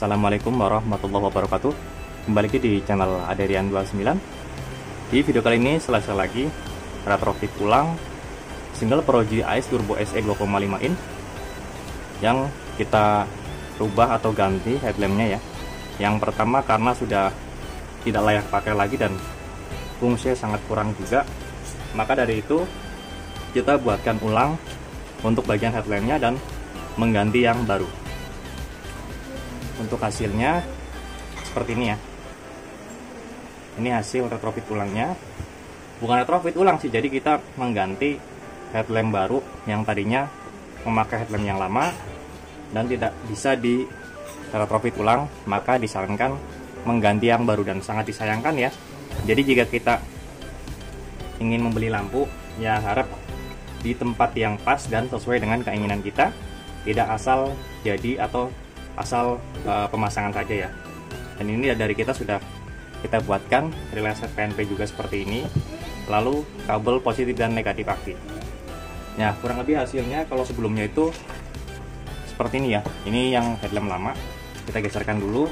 Assalamualaikum warahmatullahi wabarakatuh. Kembali lagi di channel Aderian29. Di video kali ini selesai lagi retrofit ulang single Pro G Ice Turbo SE 2,5 in yang kita rubah atau ganti headlampnya ya. Yang pertama karena sudah tidak layak pakai lagi dan fungsinya sangat kurang juga, maka dari itu kita buatkan ulang untuk bagian headlampnya dan mengganti yang baru. Untuk hasilnya seperti ini ya. Ini hasil retrofit ulangnya. Bukan retrofit ulang sih, jadi kita mengganti headlamp baru yang tadinya memakai headlamp yang lama dan tidak bisa di retrofit ulang, maka disarankan mengganti yang baru dan sangat disayangkan ya. Jadi jika kita ingin membeli lampu, ya harap di tempat yang pas dan sesuai dengan keinginan kita, tidak asal jadi atau asal pemasangan saja ya. Dan ini dari kita sudah kita buatkan relay set PNP juga seperti ini, lalu kabel positif dan negatif aktif. Nah, kurang lebih hasilnya kalau sebelumnya itu seperti ini ya. Ini yang headlamp lama, kita geserkan dulu.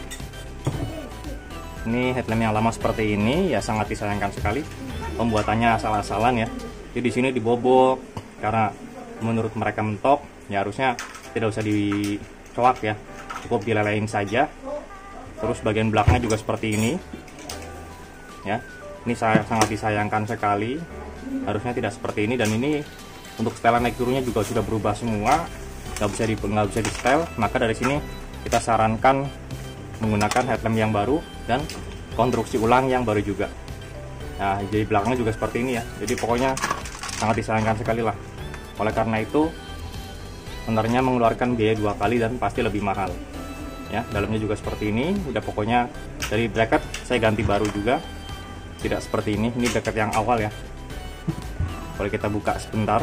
Ini headlamp yang lama seperti ini ya, sangat disayangkan sekali pembuatannya asal-asalan ya. Jadi di sini dibobok karena menurut mereka mentok, ya harusnya tidak usah dicoak ya, cukup dilelein saja. Terus bagian belakangnya juga seperti ini ya. Ini sangat disayangkan sekali, harusnya tidak seperti ini. Dan ini untuk setelan naik turunnya juga sudah berubah semua, nggak bisa di setel. Maka dari sini kita sarankan menggunakan headlamp yang baru dan konstruksi ulang yang baru juga. Nah, jadi belakangnya juga seperti ini ya. Jadi pokoknya sangat disayangkan sekali lah. Oleh karena itu sebenarnya mengeluarkan biaya 2 kali dan pasti lebih mahal ya. Dalamnya juga seperti ini. Udah pokoknya dari bracket saya ganti baru juga, tidak seperti ini. Ini bracket yang awal ya. Boleh kita buka sebentar.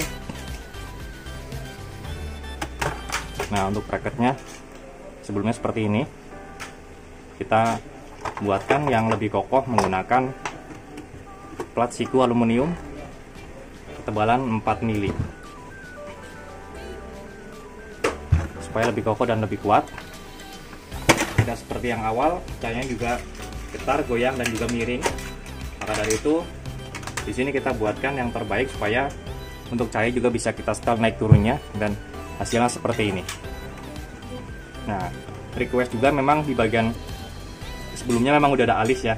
Nah, untuk bracketnya sebelumnya seperti ini. Kita buatkan yang lebih kokoh menggunakan plat siku aluminium ketebalan 4 mili supaya lebih kokoh dan lebih kuat. Tidak seperti yang awal, cahayanya juga getar, goyang dan juga miring. Maka dari itu di sini kita buatkan yang terbaik supaya untuk cahaya juga bisa kita setel naik turunnya dan hasilnya seperti ini. Nah, request juga memang di bagian sebelumnya memang udah ada alis ya.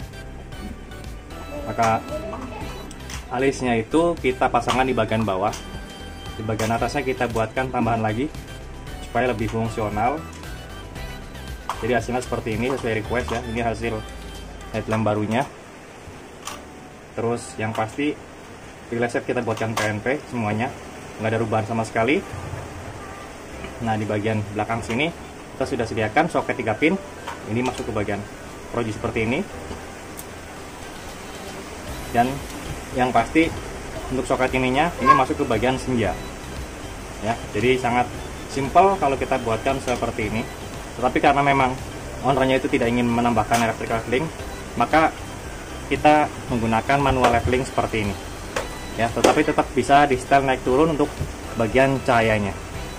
Maka alisnya itu kita pasangkan di bagian bawah. Di bagian atasnya kita buatkan tambahan lagi supaya lebih fungsional. Jadi hasilnya seperti ini sesuai request ya. Ini hasil headlamp barunya. Terus yang pasti relay set kita buatkan PNP semuanya, nggak ada perubahan sama sekali. Nah, di bagian belakang sini kita sudah sediakan soket 3 pin. Ini masuk ke bagian Pro G seperti ini. Dan yang pasti untuk soket ininya ini masuk ke bagian senja ya. Jadi sangat simpel kalau kita buatkan seperti ini. Tetapi karena memang ownernya itu tidak ingin menambahkan electrical leveling, maka kita menggunakan manual leveling seperti ini ya. Tetapi tetap bisa di setel naik turun untuk bagian cahayanya.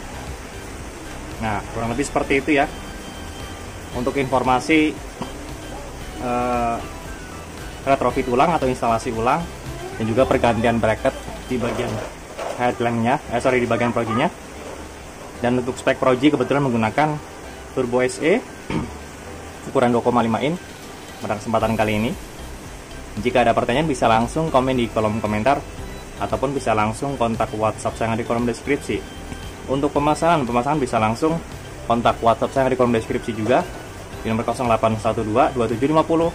Nah, kurang lebih seperti itu ya. Untuk informasi retrofit ulang atau instalasi ulang dan juga pergantian bracket di bagian headlampnya, di bagian Pro G-nya. Dan untuk spek Pro G kebetulan menggunakan Turbo SE ukuran 2,5 in pada kesempatan kali ini. Jika ada pertanyaan bisa langsung komen di kolom komentar ataupun bisa langsung kontak WhatsApp saya yang ada di kolom deskripsi. Untuk pemasangan bisa langsung kontak WhatsApp saya yang ada di kolom deskripsi juga di nomor 0812 2750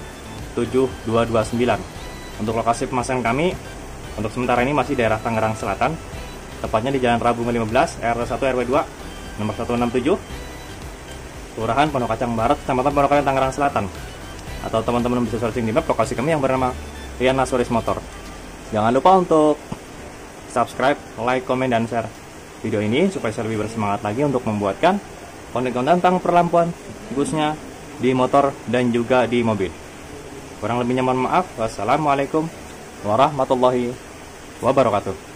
7229. Untuk lokasi pemasangan kami untuk sementara ini masih daerah Tangerang Selatan, tepatnya di Jalan Rabu 15 RT 1 RW 2 nomor 167, Kelurahan Pondok Kacang Barat, Kecamatan Pondok Kacang, Tangerang Selatan. Atau teman-teman bisa searching di map lokasi kami yang bernama Rian Nasuris Motor. Jangan lupa untuk subscribe, like, komen, dan share video ini supaya saya lebih bersemangat lagi untuk membuatkan konten-konten tentang perlampuan bagusnya di motor dan juga di mobil. Kurang lebihnya mohon maaf. Wassalamualaikum warahmatullahi wabarakatuh.